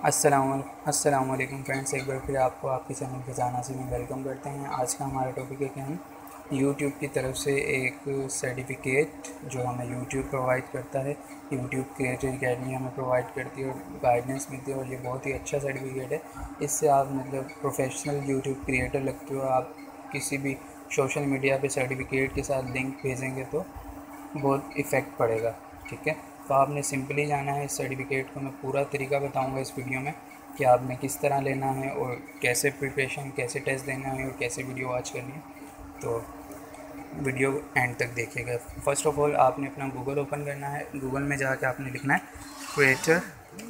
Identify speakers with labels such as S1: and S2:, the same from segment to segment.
S1: अस्सलाम वालेकुम फ्रेंड्स, एक बार फिर आपको आपके चैनल खजाना से में वेलकम करते हैं। आज का हमारा टॉपिक है कि हम यूट्यूब की तरफ से एक सर्टिफिकेट जो हमें यूट्यूब प्रोवाइड करता है, यूट्यूब क्रिएटर एकेडमी हमें प्रोवाइड करती है और गाइडेंस मिलती है, और ये बहुत ही अच्छा सर्टिफिकेट है। इससे आप मतलब प्रोफेशनल यूट्यूब क्रिएटर लगते हो। आप किसी भी सोशल मीडिया पे सर्टिफिकेट के साथ लिंक भेजेंगे तो बहुत इफ़ेक्ट पड़ेगा। ठीक है, तो आपने सिंपली जाना है। इस सर्टिफिकेट को मैं पूरा तरीका बताऊंगा इस वीडियो में कि आपने किस तरह लेना है और कैसे प्रिपरेशन, कैसे टेस्ट देना है और कैसे वीडियो वॉच करनी है। तो वीडियो एंड तक देखिएगा। फर्स्ट ऑफ ऑल आपने अपना गूगल ओपन करना है। गूगल में जाके आपने लिखना है creator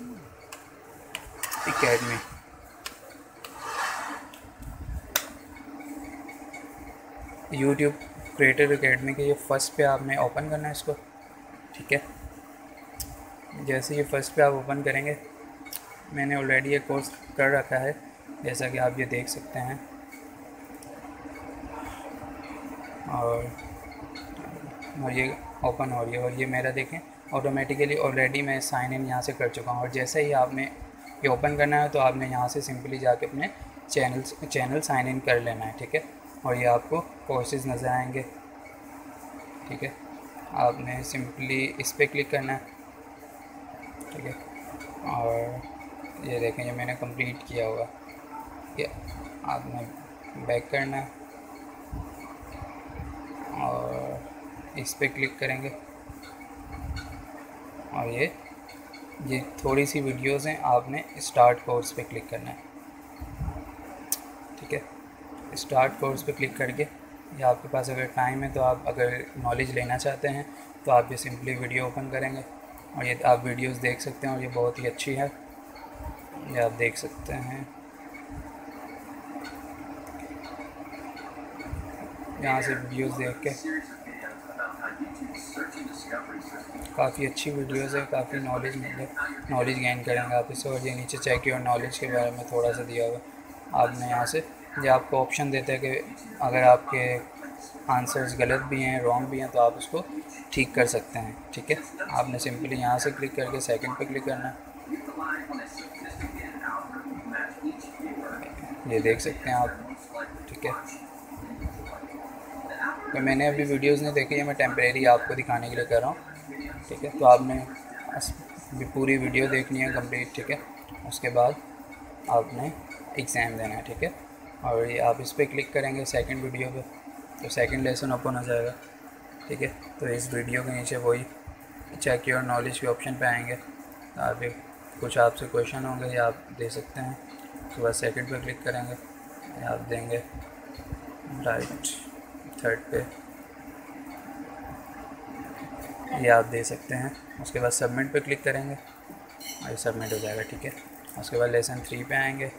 S1: academy. YouTube creator academy के ये फर्स्ट पे आपने ओपन करना है इसको। ठीक है, जैसे ये फर्स्ट पे आप ओपन करेंगे, मैंने ऑलरेडी ये कोर्स कर रखा है जैसा कि आप ये देख सकते हैं। और ये ओपन हो रही है और ये मेरा देखें ऑटोमेटिकली ऑलरेडी मैं साइन इन यहाँ से कर चुका हूँ। और जैसे ही आपने ये ओपन करना है तो आपने यहाँ से सिंपली जाके अपने चैनल साइन इन कर लेना है। ठीक है, और ये आपको कोर्सेज़ नज़र आएंगे। ठीक है, आपने सिंपली इस पर क्लिक करना है। ठीक है, और ये देखें ये मैंने कंप्लीट किया होगा। ठीक है, आपने बैक करना है और इस पर क्लिक करेंगे और ये थोड़ी सी वीडियोस हैं, आपने स्टार्ट कोर्स पे क्लिक करना है। ठीक है, स्टार्ट कोर्स पे क्लिक करके या आपके पास अगर टाइम है तो आप अगर नॉलेज लेना चाहते हैं तो आप ये सिंपली वीडियो ओपन करेंगे और ये आप वीडियोस देख सकते हैं और ये बहुत ही अच्छी है। ये आप देख सकते हैं, यहाँ से वीडियोस देख के काफ़ी अच्छी वीडियोस है, काफ़ी नॉलेज गेन करेंगे आप इससे। और ये नीचे चेक योर नॉलेज के बारे में थोड़ा सा दिया हुआ। आपने यहाँ से ये आपको ऑप्शन देता है कि अगर आपके आंसर्स गलत भी हैं, रॉन्ग भी हैं, तो आप उसको ठीक कर सकते हैं। ठीक है, आपने सिंपली यहाँ से क्लिक करके सेकंड पे क्लिक करना है। ये देख सकते हैं आप। ठीक है, तो मैंने अभी वीडियोस नहीं देखी है, मैं टेम्परेरी आपको दिखाने के लिए कर रहा हूँ। ठीक है, तो आपने भी पूरी वीडियो देखनी है कंप्लीट। ठीक है, उसके बाद आपने एग्ज़ाम देना है। ठीक है, और ये आप इस पर क्लिक करेंगे सेकंड वीडियो पे तो सेकंड लेसन ओपन हो जाएगा। ठीक है, तो इस वीडियो के नीचे वही चेक योर नॉलेज के ऑप्शन पे आएंगे। आप कुछ आपसे क्वेश्चन होंगे या आप दे सकते हैं। उसके बाद सेकंड पे क्लिक करेंगे, आप देंगे राइट। थर्ड पे ये आप दे सकते हैं। उसके बाद सबमिट पे क्लिक करेंगे और ये सबमिट हो जाएगा। ठीक है, उसके बाद लेसन 3 पे आएंगे।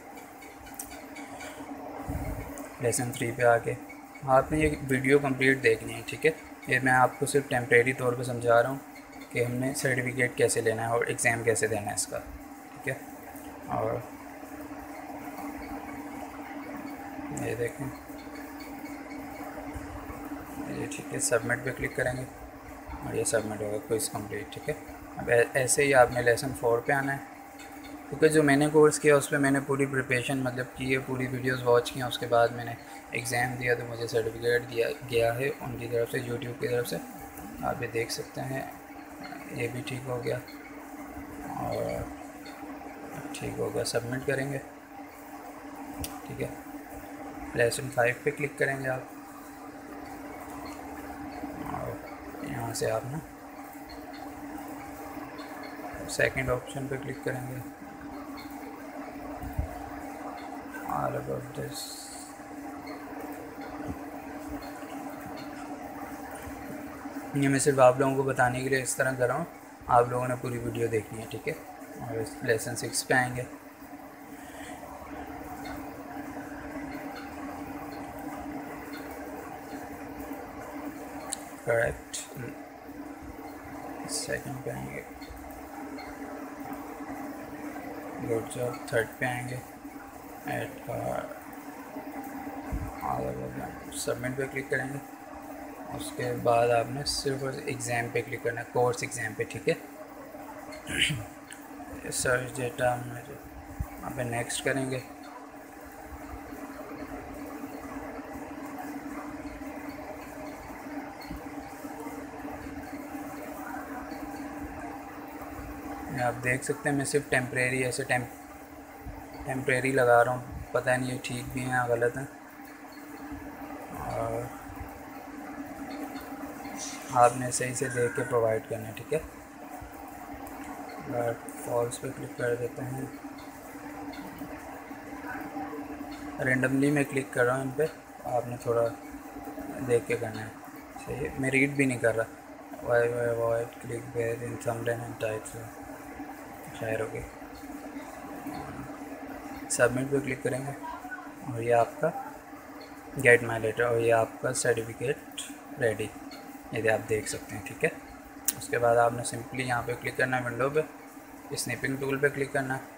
S1: लेसन 3 पे आके आपने ये वीडियो कंप्लीट देखनी है। ठीक है, ये मैं आपको सिर्फ टेम्परेरी तौर पे समझा रहा हूँ कि हमने सर्टिफिकेट कैसे लेना है और एग्ज़ाम कैसे देना है इसका। ठीक है, और ये देखें ये। ठीक है, सबमिट पे क्लिक करेंगे और ये सबमिट होगा क्विज़ कंप्लीट। ठीक है, अब ऐसे ही आपने लेसन 4 पे आना है, क्योंकि जो मैंने कोर्स किया उस पर मैंने पूरी प्रिपरेशन मतलब की है, पूरी वीडियोस वॉच किया। उसके बाद मैंने एग्ज़ाम दिया तो मुझे सर्टिफिकेट दिया गया है उनकी तरफ से, यूट्यूब की तरफ से। आप ये देख सकते हैं, ये भी ठीक हो गया और ठीक हो गया। सबमिट करेंगे। ठीक है, लेसन 5 पे क्लिक करेंगे आप और यहाँ से आप ना सेकंड ऑप्शन पे क्लिक करेंगे, ऑल अबाउट दिस। ये मैं सिर्फ आप लोगों को बताने के लिए इस तरह कर रहा हूँ, आप लोगों ने पूरी वीडियो देखनी है। ठीक है, और लेसन 6 पे आएंगे। करेक्ट, सेकंड पे आएंगे, गुड जॉब। थर्ड पे आएंगे, एड सबमिट पे क्लिक करेंगे। उसके बाद आपने सिर्फ एग्ज़ाम पे क्लिक करना है, कोर्स एग्ज़ाम पे। ठीक है, सर्च डेटा यहाँ पे नेक्स्ट करेंगे। आप देख सकते हैं मैं सिर्फ टेम्परेरी ऐसे टेम्परेरी लगा रहा हूँ, पता नहीं ये ठीक भी है या गलत है। और आपने सही से देख के प्रोवाइड करना है, ठीक है। फॉल्स पे क्लिक कर देते हैं। रेंडमली मैं क्लिक कर रहा हूँ इन पे, आपने थोड़ा देख के करना है। सही है, मैं रीड भी नहीं कर रहा। Why avoid clickbait in thumbnail and title, शायर हो गई। सबमिट पे क्लिक करेंगे और ये आपका गेट माई लेटर और ये आपका सर्टिफिकेट रेडी, यदि आप देख सकते हैं, ठीक है। उसके बाद आपने सिंपली यहाँ पे क्लिक करना है, विंडो पे स्नैपिंग टूल पे क्लिक करना है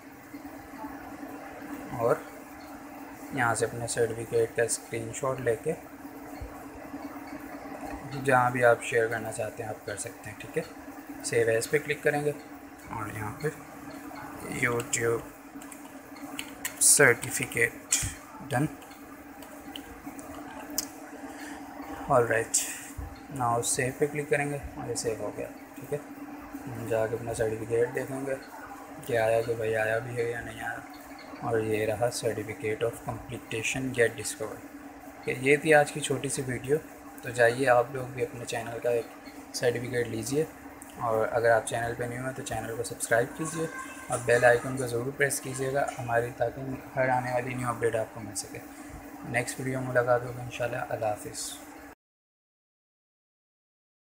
S1: और यहाँ से अपने सर्टिफिकेट का स्क्रीनशॉट लेके जहाँ भी आप शेयर करना चाहते हैं आप कर सकते हैं, ठीक है। सेव एज पे क्लिक करेंगे और यहाँ पे YouTube certificate done. Alright, now save पे क्लिक करेंगे और ये सेव हो गया, ठीक है। हम जाके अपना सर्टिफिकेट देखेंगे कि आया कि भाई आया भी है या नहीं आया। और ये रहा certificate of completion get discover. ये थी आज की छोटी सी वीडियो। तो जाइए आप लोग भी अपने चैनल का एक सर्टिफिकेट लीजिए और अगर आप चैनल पे न्यू हैं तो चैनल को सब्सक्राइब कीजिए और बेल आइकन को ज़रूर प्रेस कीजिएगा हमारी, ताकि हर आने वाली न्यू अपडेट आपको मिल सके। नेक्स्ट वीडियो में मुलाकात होगी इंशाल्लाह। अल्लाह हाफ़िज़।